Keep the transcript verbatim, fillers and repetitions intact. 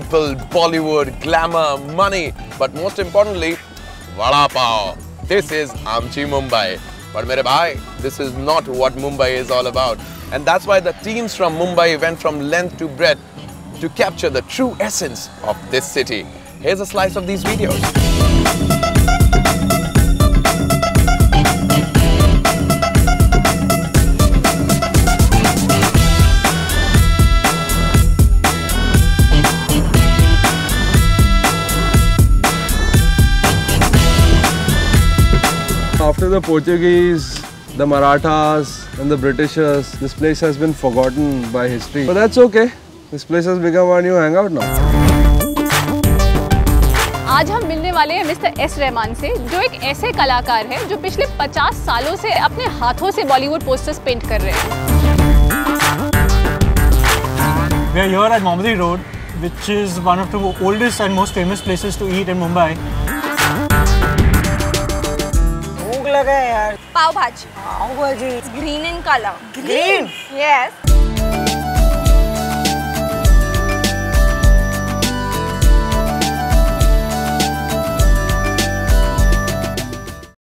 people, Bollywood, glamour, money, but most importantly, Vada Pav. This is Amchi Mumbai. But mere bhai, this is not what Mumbai is all about. And that's why the teams from Mumbai went from length to breadth to capture the true essence of this city. Here's a slice of these videos. After the Portuguese, the Marathas and the Britishers, this place has been forgotten by history. But that's okay. This place has become our new hangout now. आज हम मिलने वाले हैं mister S Rahman से, जो एक ऐसे कलाकार हैं जो पिछले पचास सालों से अपने हाथों से बॉलीवुड पोस्टर्स पेंट कर रहे हैं। We are here at Mohammadi Road, which is one of the oldest and most famous places to eat in Mumbai. भूख लगा है यार। पाव भाजी। पाव भाजी। It's green in color. Green? Yes.